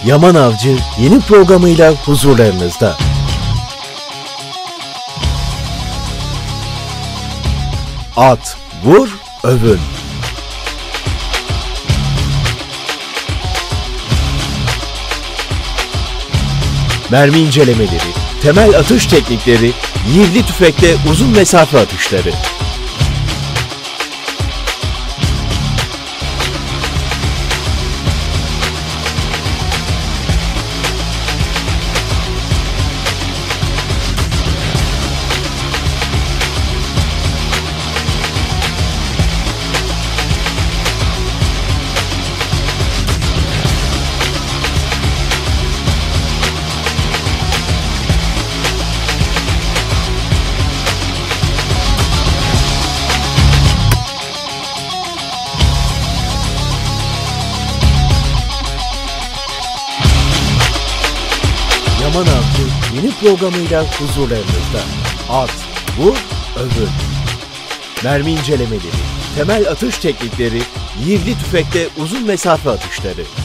Yaman Avcı yeni programıyla huzurlarınızda. At, vur, övün. Mermi incelemeleri, temel atış teknikleri, yivli tüfekte uzun mesafe atışları. Yaman Avcı yeni programıyla huzurlarınızda. At, vur, övün. Mermi incelemeleri, temel atış teknikleri, yivli tüfekte uzun mesafe atışları.